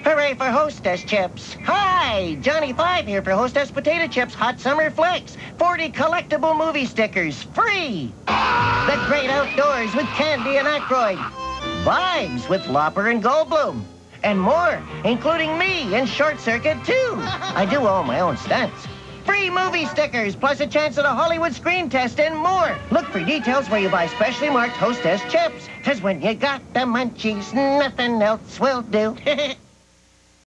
Hooray for Hostess chips. Hi, Johnny 5 here for Hostess potato chips hot summer flicks. 40 collectible movie stickers, free. The Great Outdoors with Candy and Aykroyd. Vibes with Lopper and Goldblum. And more, including me in Short Circuit, too. I do all my own stunts. Free movie stickers, plus a chance at a Hollywood screen test and more. Look for details where you buy specially marked Hostess chips. 'Cause when you got the munchies, nothing else will do.